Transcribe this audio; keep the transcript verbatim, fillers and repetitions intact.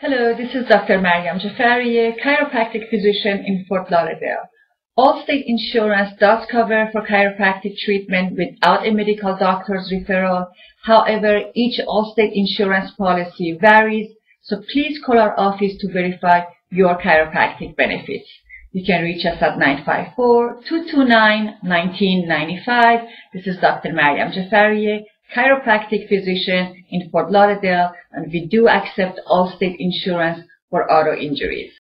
Hello, this is Doctor Maryam Jafarieh, chiropractic physician in Fort Lauderdale. Allstate insurance does cover for chiropractic treatment without a medical doctor's referral. However, each Allstate insurance policy varies, so please call our office to verify your chiropractic benefits. You can reach us at nine five four, two two nine, one nine nine five. This is Doctor Maryam Jafarieh, chiropractic physician in Fort Lauderdale, and we do accept Allstate insurance for auto injuries.